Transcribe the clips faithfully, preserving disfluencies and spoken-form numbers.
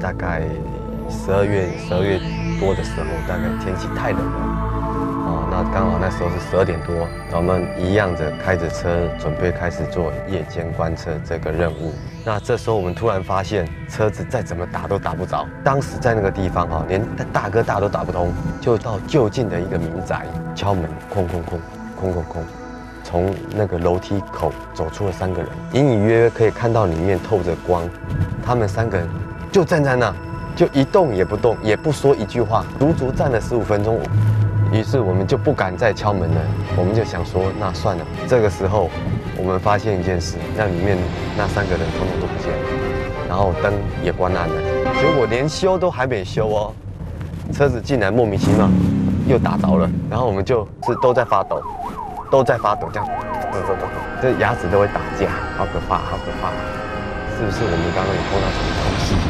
大概十二月十二月多的时候，大概天气太冷了。哦，那刚好那时候是十二点多，我们一样的开着车准备开始做夜间观测这个任务。那这时候我们突然发现，车子再怎么打都打不着。当时在那个地方哈，连大哥大都打不通，就到就近的一个民宅敲门，空空空空空空。从那个楼梯口走出了三个人，隐隐约约可以看到里面透着光。他们三个人就站在那，就一动也不动，也不说一句话，足足站了十五分钟。于是我们就不敢再敲门了，我们就想说，那算了。这个时候，我们发现一件事，那里面那三个人统统都不见了，然后灯也关暗了。结果连修都还没修哦，车子竟然莫名其妙又打着了，然后我们就是都在发抖，都在发抖，这样抖抖抖抖，这牙齿都会打架，好可怕，好可怕！是不是我们刚刚有碰到什么东西？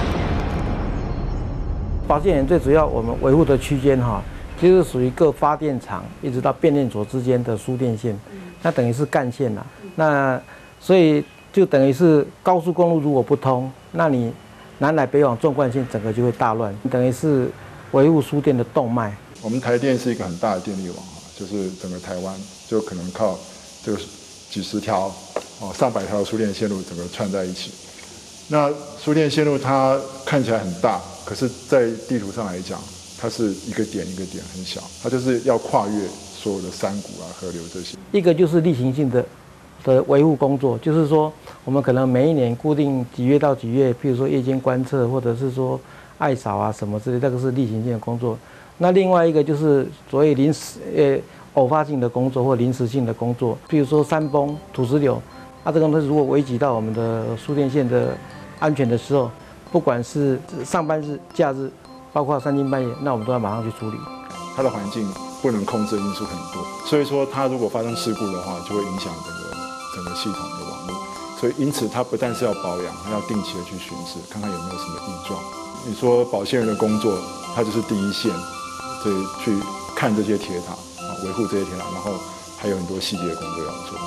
保线员最主要我们维护的区间哈。就是属于各发电厂一直到变电所之间的输电线，那等于是干线啦。那所以就等于是高速公路如果不通，那你南来北往纵贯线整个就会大乱，等于是维护输电的动脉。 我们台电是一个很大的电力网啊，就是整个台湾就可能靠这个几十条哦上百条输电线路整个串在一起。那输电线路它看起来很大，可是在地图上来讲，它是一个点一个点很小，它就是要跨越所有的山谷啊、河流这些。 一个就是例行性的的维护工作，就是说我们可能每一年固定几月到几月，譬如说夜间观测，或者是说艾扫啊什么之类，这个是例行性的工作。那另外一个就是所谓临时呃偶发性的工作或临时性的工作，譬如说山崩、土石流，啊这个呢如果危及到我们的输电线的安全的时候，不管是上班日、假日。包括三更半夜，那我们都要马上去处理。 它的环境不能控制的因素很多，所以说它如果发生事故的话，就会影响整个整个系统的网络。所以因此它不但是要保养，它要定期的去巡视，看看有没有什么异状。你说保线员的工作，它就是第一线，所以去看这些铁塔啊，维护这些铁塔，然后还有很多细节的工作要做。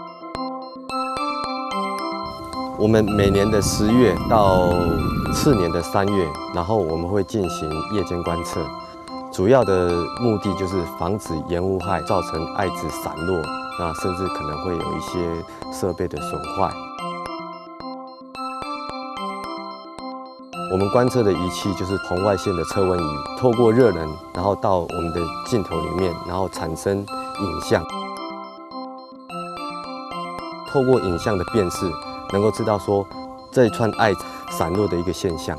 我们每年的十月到次年的三月，然后我们会进行夜间观测，主要的目的就是防止烟雾害造成爱子散落，那甚至可能会有一些设备的损坏。我们观测的仪器就是红外线的测温仪，透过热能，然后到我们的镜头里面，然后产生影像，透过影像的辨识。能够知道说这一串爱散落的一个现象。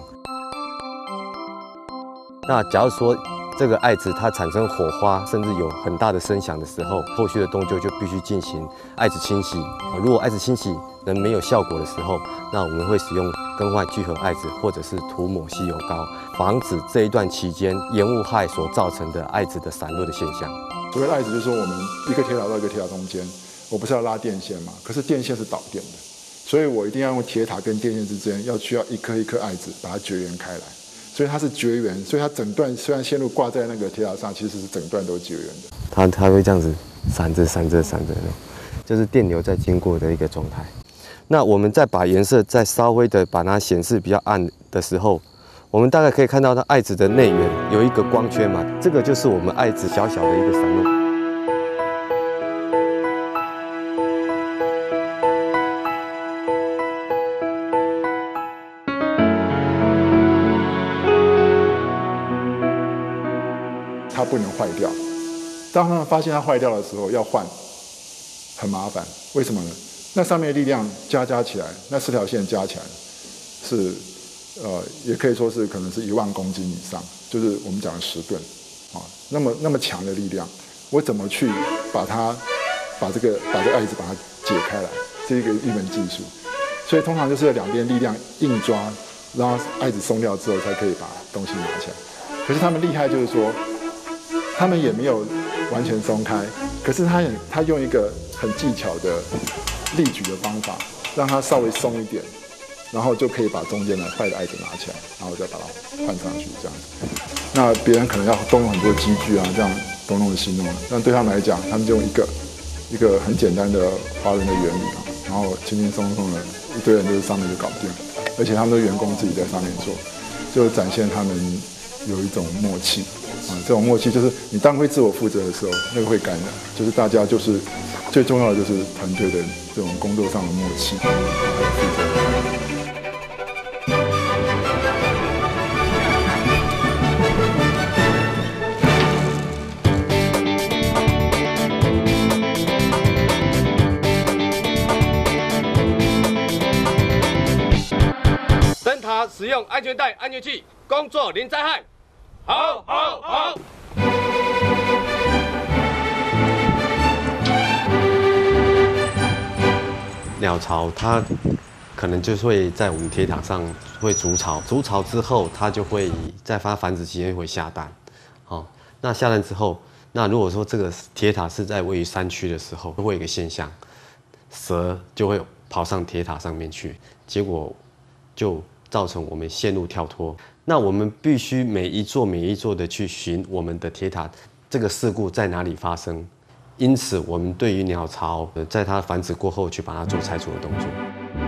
那假如说这个爱子它产生火花，甚至有很大的声响的时候，后续的动作就必须进行爱子清洗。如果爱子清洗仍没有效果的时候，那我们会使用更换聚合爱子或者是涂抹吸油膏，防止这一段期间烟雾害所造成的爱子的散落的现象。 所谓的爱子就是说我们一个铁塔到一个铁塔中间，我不是要拉电线嘛？可是电线是导电的。所以我一定要用铁塔跟电线之间要需要一颗一颗爱子把它绝缘开来，所以它是绝缘，所以它整段虽然线路挂在那个铁塔上，其实是整段都绝缘的。 它它会这样子闪着闪着闪着，就是电流在经过的一个状态。那我们再把颜色再稍微的把它显示比较暗的时候，我们大概可以看到它爱子的内缘有一个光圈嘛，这个就是我们爱子小小的一个散落。 它不能坏掉。当他们发现它坏掉的时候，要换，很麻烦。为什么呢？那上面的力量加加起来，那四条线加起来是，呃，也可以说是可能是一万公斤以上，就是我们讲的十吨，啊，那么那么强的力量，我怎么去把它，把这个把这个爱子把它解开来，这一个一门技术。所以通常就是两边力量硬抓，让爱子松掉之后，才可以把东西拿起来。可是他们厉害就是说，他们也没有完全松开，可是他也他用一个很技巧的力举的方法，让它稍微松一点，然后就可以把中间的坏的爱子拿起来，然后再把它换上去这样子。那别人可能要动用很多机具啊，这样东弄西弄的，但对他们来讲，他们就用一个一个很简单的华人的原理啊，然后轻轻松松的一堆人就是上面就搞定了，而且他们的员工自己在上面做。 就展现他们有一种默契啊，这种默契就是你当会自我负责的时候，那个会感染，就是大家就是最重要的就是团队的这种工作上的默契，还有负责任。 灯塔使用安全带、安全器，工作零灾害。好，好，好。 鸟巢它可能就会在我们铁塔上会筑巢，筑巢之后它就会在它繁殖期间会下蛋。好、哦，那下蛋之后，那如果说这个铁塔是在位于山区的时候，会有一个现象，蛇就会跑上铁塔上面去，结果就造成我们线路跳脱。那我们必须每一座每一座的去寻我们的铁塔，这个事故在哪里发生？因此，我们对于鸟巢，在它繁殖过后去把它做拆除的动作。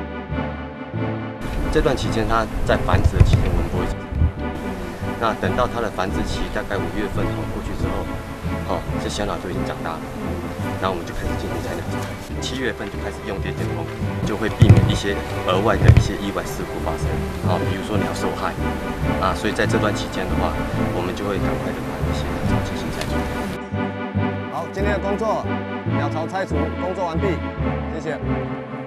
这段期间，它在繁殖的期间，我们不会。那等到它的繁殖期大概五月份哦过去之后，哦，这小鸟就已经长大了，然后我们就开始进行拆鸟巢。七月份就开始用电电风，就会避免一些额外的一些意外事故发生啊，比如说鸟受害啊，所以在这段期间的话，我们就会赶快的把一些鸟巢进行拆除。好，今天的工作鸟巢拆除工作完毕，谢谢。